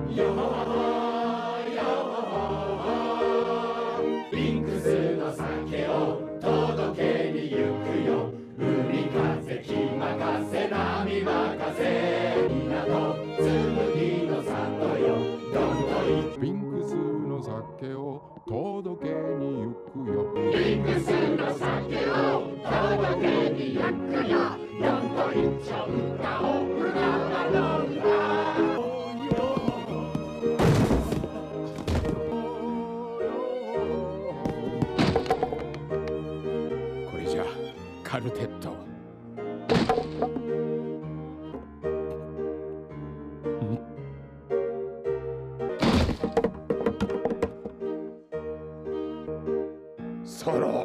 ビンクスの酒を届けに行くよ。海風気任せ波任せ、港紬の里よ。どんどいビンクスの酒を届けに行くよ。 ビンクスの酒を届けに行くよ。どんどいちょ歌を歌わろうだ。 これじゃカルテット。ソロ